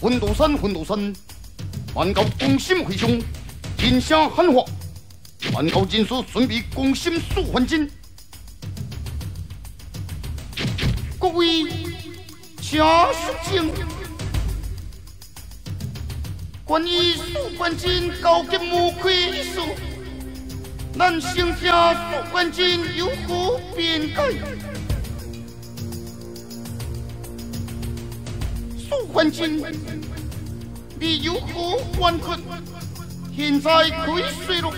混斗山，万告公心回兄，金香喊话，万告金书准备攻心速还金。各位家属敬，关于速还金高级无愧一事，咱姓家速还金有何辩解？速还金，你有何冤屈？现在可以说了。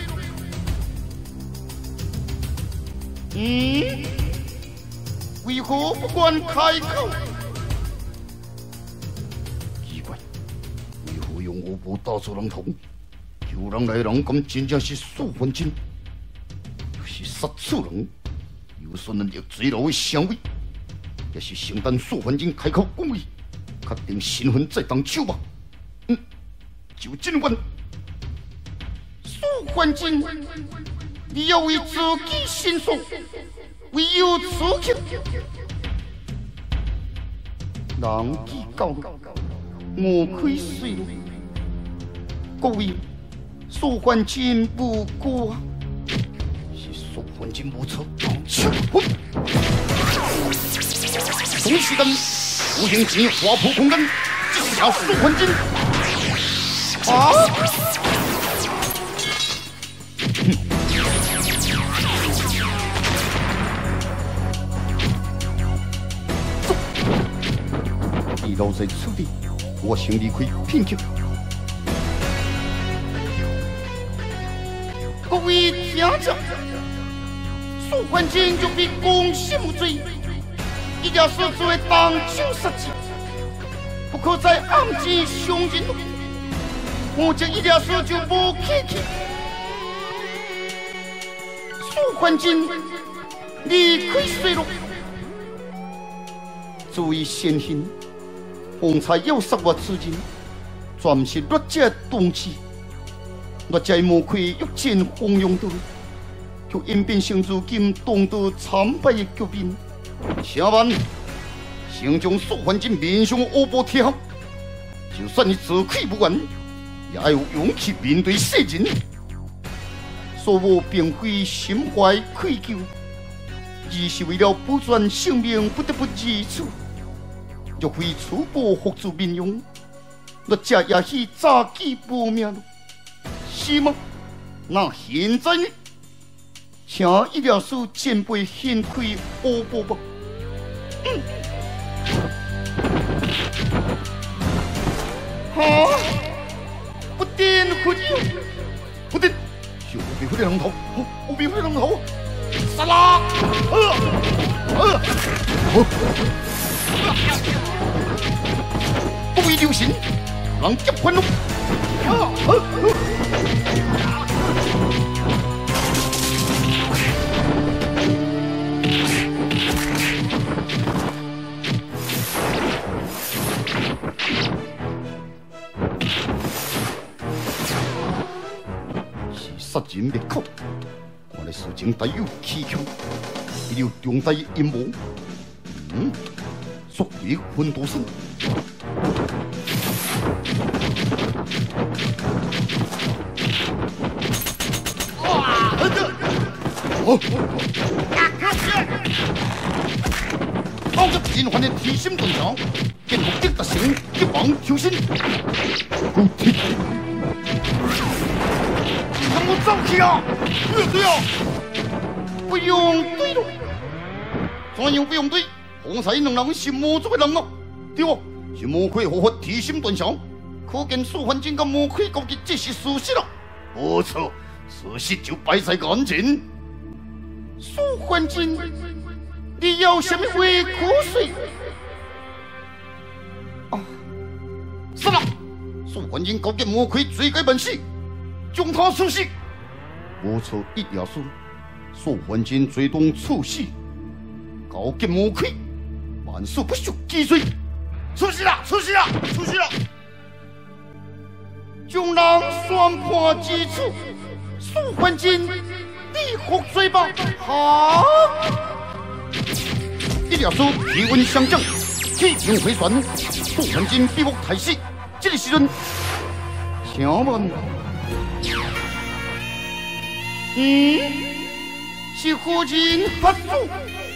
为何不敢开口？奇怪，为何用我部打出人头，就让来人咁真正是速还金？是杀错人，有损人的罪路的香味，也是承担速还金开口讲话，确定身份再当手吧。就今晚，速还金，你要为自己申诉。唯有此刻，人既到了，我可以随了。各位，速还金无辜啊，是速还金无错当枪魂。同时间，无形间划破空间，击下速还金。啊！留在此地，我先离开片刻。各位听着，速还金就被公心无罪，一定是作为当场杀之，不可在暗间伤人。我这一定是就无客气。速还金，你可以说了，注意先行。方才要杀我此人，全是劣者动机。劣者无愧欲见洪勇道，却演变成如今当道惨败的局面。请问，先将速还金面上乌布贴好，就算你自愧不完，也要有勇气面对世人。所无并非心怀愧疚，而是为了保全性命，不得不如此。若非粗暴服诛民勇，那这也是早己无命了，是吗？那现在呢？请一了事前辈献亏欧波吧。不点何用？不点，是我被毁的龙头，我被毁的龙头，杀啦！不为留神，人结婚了。是杀人灭口，看来事情大有蹊跷，一有重大阴谋。属于混沌身。包入人寰的提心顿肠，见目的达成，一往求生。好铁！让我走起啊！对啊，不用对了，怎样不用对？方才两人是魔族的人啊，对哦，是魔鬼活活提心断肠，可见速还金跟魔鬼交结，这是事实啊。不错，事实就摆在眼前。速还金，你有什么话可说？啊，是了，速还金交结魔鬼，罪该万死，将他处死。无错，一也是，速还金最终处死，交结魔鬼。万事不许击碎，出事了！出事了！出事了！将人宣判之处，速还金，你服罪吧！好，一条书体温相降，气情回旋，速还金闭目太息， 这个时阵，请问，是夫人发作，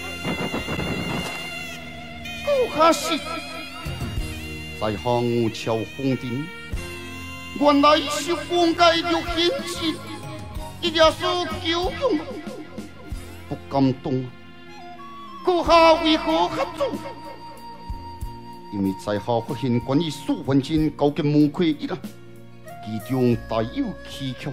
顾下是在行有朝风尘，原来是封界六贤子，一夜所求用，不敢动。顾下为何合作？因为在下发现关于苏焕珍勾结魔魁一案，其中大有蹊跷。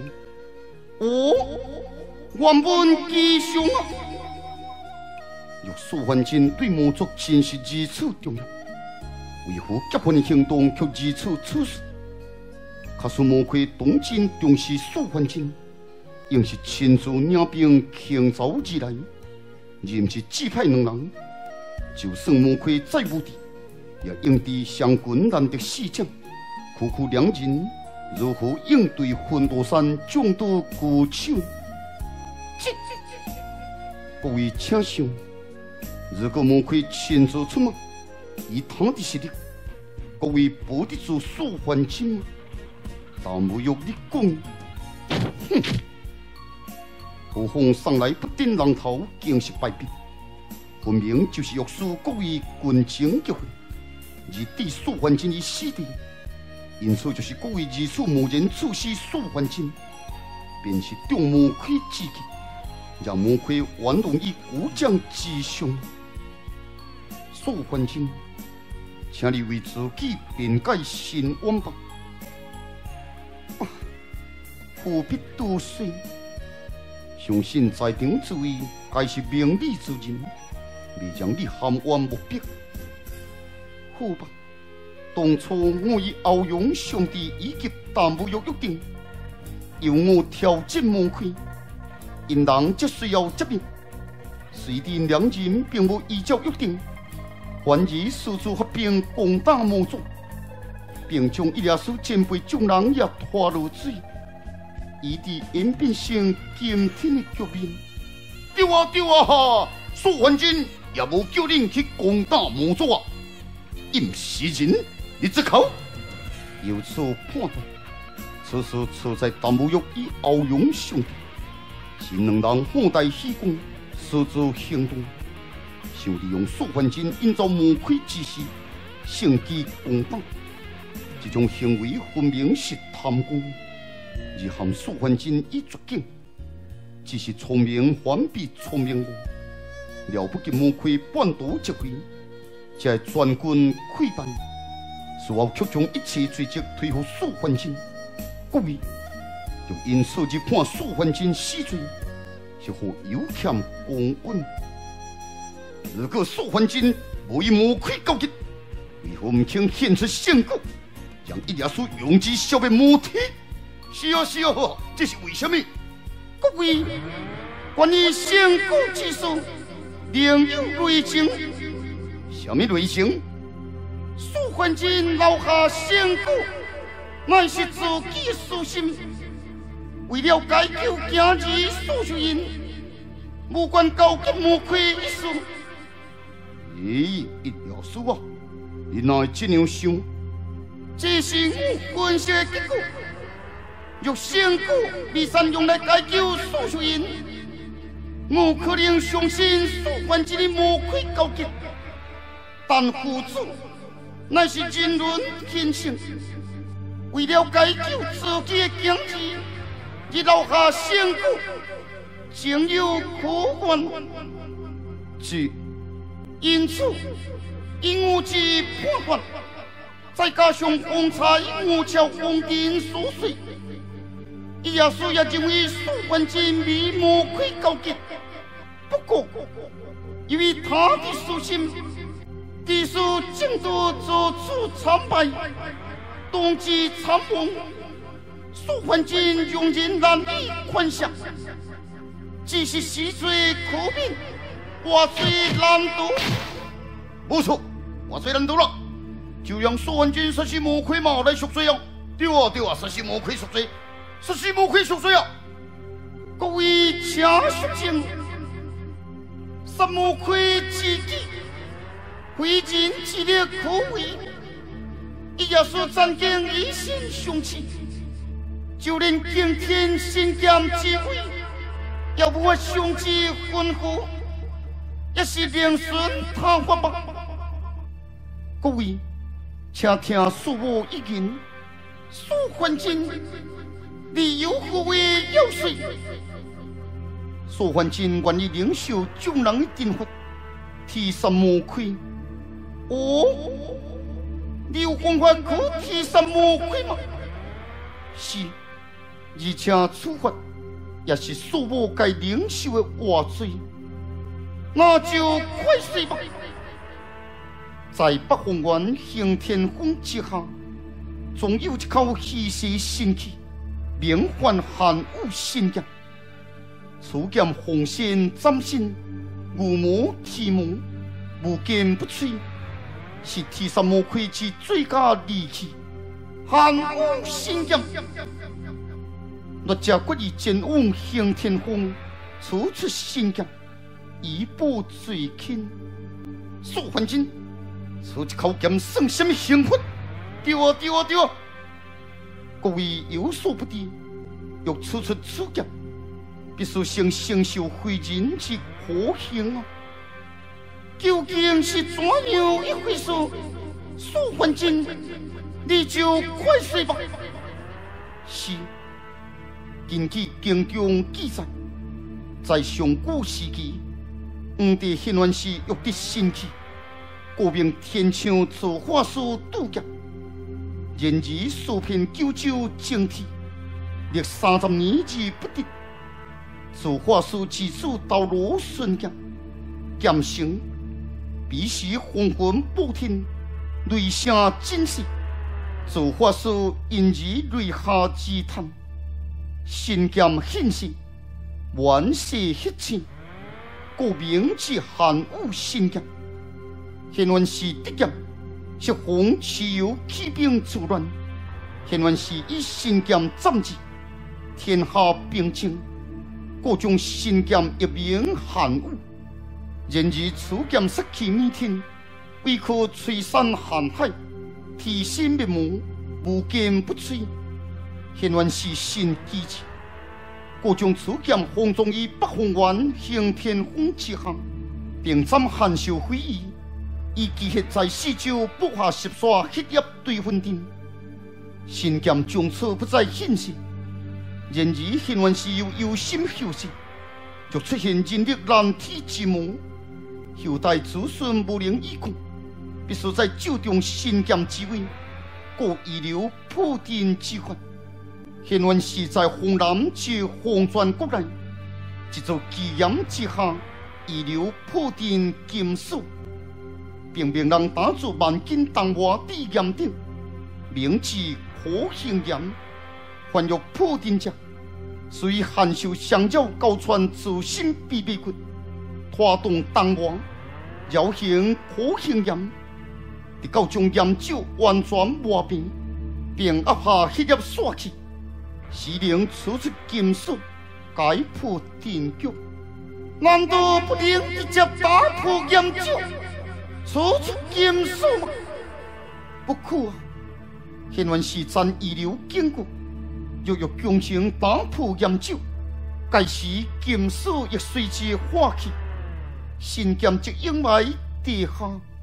原本吉祥啊！若苏焕珍对魔族真是如此重要，为何结婚的行动却如此出事？假使魔魁当真重视苏焕珍，应是亲自领兵轻招而来，任是击败两人。就算魔魁再无敌，也应知湘军难得四将，苦苦良人如何应对魂斗山众多高手？各位请想，如果魔魁亲自出马，以他的实力，各位保得住苏焕珍吗？但无用你讲，哼！何况上来不顶人头，竟是败笔，分明就是欲使各位军情结婚，而置苏焕珍于死地。因此，就是各位如此无人处死苏焕珍，便是中魔魁之计。让魔魁玩弄于孤将之上。苏焕珍，请你为自己辩解新冤吧。何必多说？相信在场诸位该是明理之人，未让你含冤莫逼。好吧，当初我与欧阳兄弟以及淡无约约定，由我挑战魔魁。因人则需要执命，虽然两人并无依照约定，反而私自发兵攻打魔族，并将一列书前辈众人也拖入水，以致演变成今天的局面。对啊对啊，苏焕珍也无叫恁去攻打魔族啊！应时人，你这口由此判断，此事错在淡无玉与欧阳兄弟。是两人放大虚功，私自行动，想利用苏焕珍营造魔魁之势，乘机攻打。这种行为分明是贪功，而含苏焕珍已绝境，只是聪明反比聪明误，了不及魔魁半途即位，才会全军溃败，事后却将一切罪责推给苏焕珍。各位。就因此而判苏焕珍死罪，是何有欠公允？如果苏焕珍无与魔魁勾结，为何唔肯献出圣骨，让一列书用之消灭魔体？是啊是啊，这是为什么？各位，关于圣骨之事，另有内情。什么内情？苏焕珍留下圣骨，乃是自己的私心。为了解救今日苏秀英，无关勾结魔魁一事。一条书啊，你哪会这样想？这是我军事的结果。若圣骨未善用来解救苏秀英，我可能相信苏焕珍的魔魁勾结。但父子乃是人伦天性，为了解救自己的经济。而留下圣骨，情有可原。因此，以我之判断，再加上方才我朝皇帝所说，伊也需要认为苏焕珍与魔魁勾结。不过，因为他的私心，地使正道做出惨败，当致惨亡。苏焕珍容人难以宽赦，只是死罪可免，话虽难读。没错，话虽难读了，就让苏焕珍实施魔魁嘛来赎罪啊！对啊对啊，实施魔魁赎罪，实施魔魁赎罪啊！各位请肃静，杀魔魁之计，非人之力可为。 伊也是曾经一心雄起，就连敬天神剑之位，也无雄起吩咐，也是令孙他发吧。各位，请听恕我一言，苏焕金，你有何为要说？苏焕金愿意领受众人的定法，替山魔亏。哦，你有方法可替山魔亏吗？是，而且处罚也是恕我该领受的话罪，那就快说吧。在北方原行天风之下，总有一口虚实神气，名唤汉武神剑。此剑红线斩身，无魔提魔，无坚不摧，是天山魔魁之最佳利器。汉武神剑，若家国以剑往行天风，处出神剑，以报罪轻。苏焕金，此一口剑算什么刑罚？对啊，对啊，对啊！各位有所不知，欲处出此剑，必须先承受非人之酷刑啊！究竟是怎样一回事？苏焕金，你就快说吧。是，根据经中记载，在上古时期，黄帝显然是欲得神器，故名天枪做法师渡劫，然而数遍九州征天，历30年而不得。做法师之子道路顺剑，剑声彼时黄昏暴天，雷声震世。做法师因而泪下自叹，神剑现世，万世血清，故名之汉武神剑。显然是敌剑，是逢蚩尤起兵作乱，显然是以神剑战之，天下平静。故将神剑一名汉武，然而此剑失去弥天，为可摧山撼海，提心灭魔，无坚不摧，显然是神机智。故将此剑封装于北方原行天风之下，并斩汉寿悔意，以记血在四周布下10刷血液对分阵。神剑从此不再现世。然而显然是有心后世，就出现人力难体之魔，后代子孙无能依据，必须在手中神剑之位，故遗留破阵之法。显然是在洪南之黄泉国内，一座基岩之下遗留破阵金属，并命人打造万斤东华之岩顶，名之火星岩。凡欲破阵者，随汉寿上绕高川自身必备骨，拖动东华，绕行火星岩，直到将岩酒完全磨平，并压下血液刷去，时能取出金属，解破阵局。难道不能直接打破岩酒，取出金属吗？不可啊！显然是暂遗留坚固。若欲强行打破岩酒，届时金属亦随之化去，神剑即应埋地下。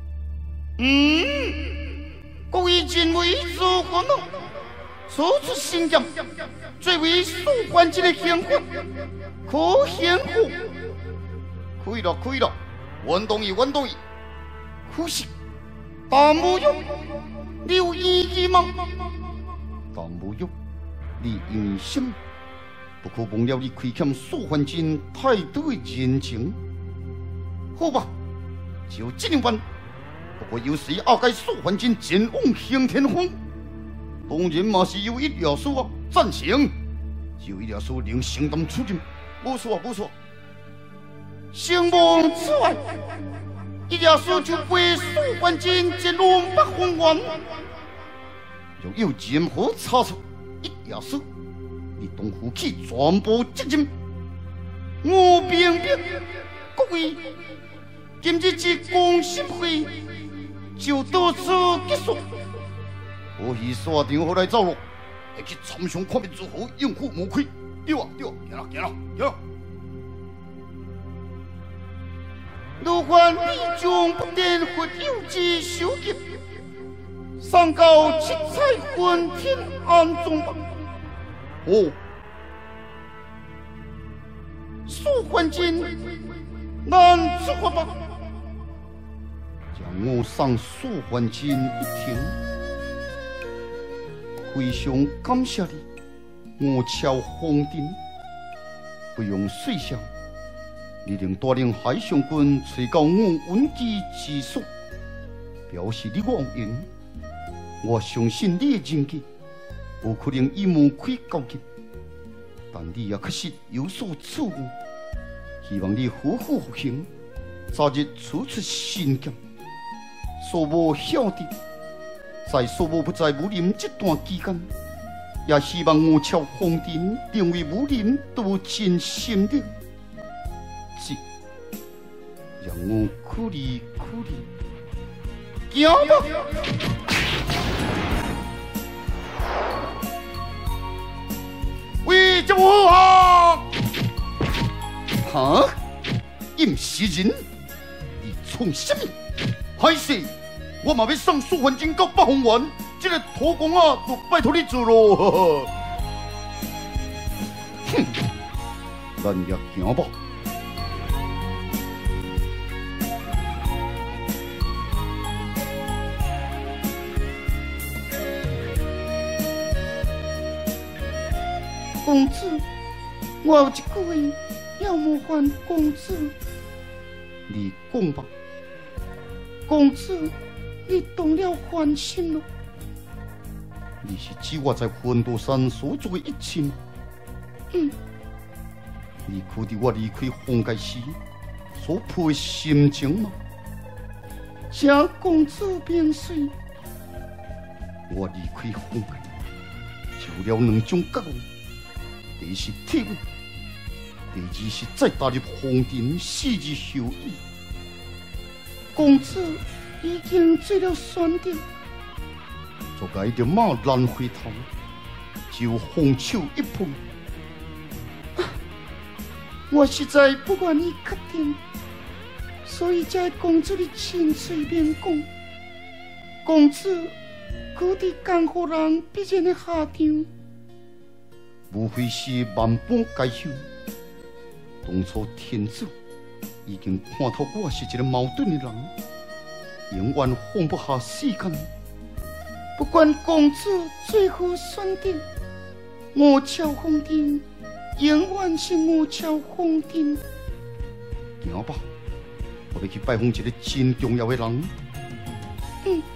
各位认为如何呢？此出神剑，最为苏焕金的刑罚，可行乎？可以了，可以了，阮同意，阮同意。可是，大木玉，你有异议吗？大木玉。你因什么？不可忘了你亏欠苏焕金太多的人情。好吧，就这样办。不过有谁押解苏焕金前往行天峰？当然嘛是有一律师啊，赞成。有一律师能承担出任，没错没错。承蒙此外，一律师就为苏焕金前往北方原。若有任何差错，一律师，你当负起全部责任。我明白，各位，今日之公审会就到此结束。 我去沙场好来走路，会去参详看面如何应付魔亏。对啊，对啊，行啦，行啦，行啦。如愿你将不殿或有之收集，上交七彩云天安中吧。哦，苏焕金，难出发吧。将我上苏焕金一听，非常感谢你，我朝皇帝，不用细想。你能带领海上军吹到我稳基之所，表示你望赢。我相信你的人格不可能以魔亏交集，但你也确实有所处悟。希望你好好服刑，早日处出新剑。所无晓得，在所无不在武林这段期间，也希望我朝皇帝成为武林多情心灵。让我苦力苦力，行吧！为将我啊！哈！임시人，你从什么？还是我嘛要上苏焕金到北方园，这个土公啊，就拜托你做咯。哼，咱也行吧。公子，我有一句话要麻烦公子。你讲吧。公子，你动了凡心了。你是指我在魂斗山所做的一切吗？嗯。你记得我离开皇界时所抱的心情吗？请公子便是。我离开皇界，受了两种觉悟。第一是体悟，第二是再踏入皇庭，死之后意。公子已经做了选择，就该着马兰回头，就红手一碰。我实在不愿意决定，所以才公子你亲随便讲。公子决定甘互人必然的下场。无非是万般皆休。当初天子已经看透我是一个矛盾的人，永远放不下世间。不管公子最后选择，我朝皇帝永远是我朝皇帝。行吧，我要去拜访一个真重要的人。嗯。